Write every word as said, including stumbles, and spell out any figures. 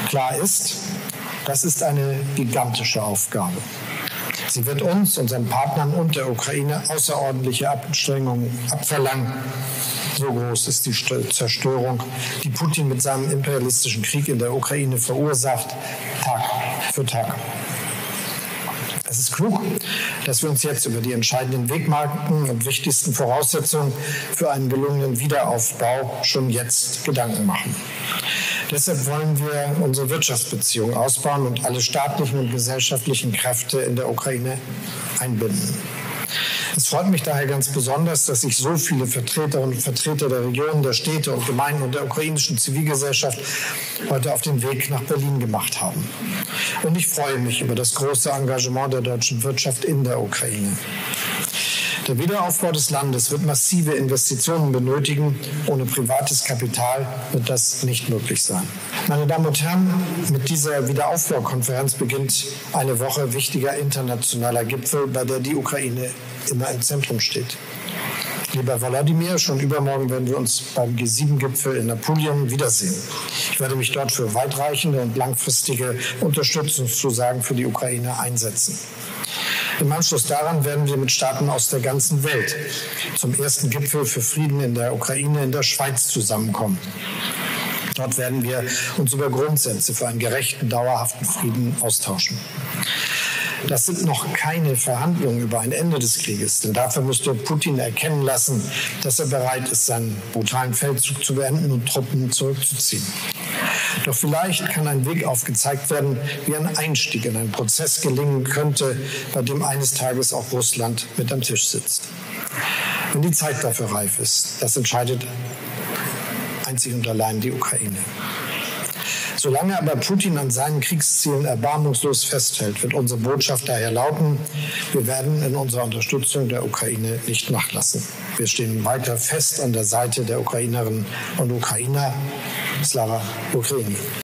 Klar ist, das ist eine gigantische Aufgabe. Sie wird uns, unseren Partnern und der Ukraine außerordentliche Anstrengungen abverlangen. So groß ist die Zerstörung, die Putin mit seinem imperialistischen Krieg in der Ukraine verursacht, Tag für Tag. Es ist klug, dass wir uns jetzt über die entscheidenden Wegmarken und wichtigsten Voraussetzungen für einen gelungenen Wiederaufbau schon jetzt Gedanken machen. Deshalb wollen wir unsere Wirtschaftsbeziehungen ausbauen und alle staatlichen und gesellschaftlichen Kräfte in der Ukraine einbinden. Es freut mich daher ganz besonders, dass sich so viele Vertreterinnen und Vertreter der Regionen, der Städte und Gemeinden und der ukrainischen Zivilgesellschaft heute auf den Weg nach Berlin gemacht haben. Und ich freue mich über das große Engagement der deutschen Wirtschaft in der Ukraine. Der Wiederaufbau des Landes wird massive Investitionen benötigen. Ohne privates Kapital wird das nicht möglich sein. Meine Damen und Herren, mit dieser Wiederaufbaukonferenz beginnt eine Woche wichtiger internationaler Gipfel, bei der die Ukraine immer im Zentrum steht. Lieber Wladimir, schon übermorgen werden wir uns beim G sieben Gipfel in Apulien wiedersehen. Ich werde mich dort für weitreichende und langfristige Unterstützungszusagen für die Ukraine einsetzen. Im Anschluss daran werden wir mit Staaten aus der ganzen Welt zum ersten Gipfel für Frieden in der Ukraine in der Schweiz zusammenkommen. Dort werden wir uns über Grundsätze für einen gerechten, dauerhaften Frieden austauschen. Das sind noch keine Verhandlungen über ein Ende des Krieges, denn dafür müsste Putin erkennen lassen, dass er bereit ist, seinen brutalen Feldzug zu beenden und Truppen zurückzuziehen. Doch vielleicht kann ein Weg aufgezeigt werden, wie ein Einstieg in einen Prozess gelingen könnte, bei dem eines Tages auch Russland mit am Tisch sitzt. Wenn die Zeit dafür reif ist, das entscheidet einzig und allein die Ukraine. Solange aber Putin an seinen Kriegszielen erbarmungslos festhält, wird unsere Botschaft daher lauten, wir werden in unserer Unterstützung der Ukraine nicht nachlassen. Wir stehen weiter fest an der Seite der Ukrainerinnen und Ukrainer. Slava Ukraini.